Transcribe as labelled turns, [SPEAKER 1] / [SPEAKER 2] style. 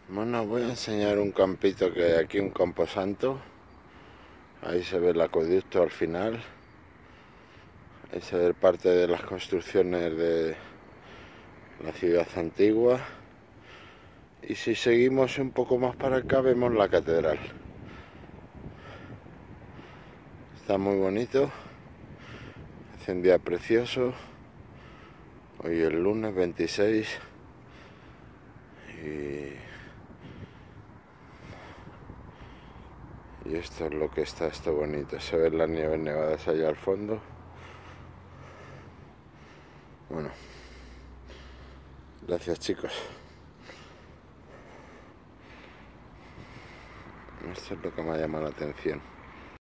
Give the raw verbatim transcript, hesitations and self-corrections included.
[SPEAKER 1] Bueno, voy a enseñar un campito que hay aquí, un camposanto. Ahí se ve el acueducto al final. Ahí se ve parte de las construcciones de la ciudad antigua. Y si seguimos un poco más para acá vemos la catedral. Está muy bonito. Hace un día precioso. Hoy es el lunes veintiséis. Y... y esto es lo que está esto bonito. Se ven las nieves nevadas allá al fondo. Bueno, gracias chicos. Esto es lo que me ha llamado la atención.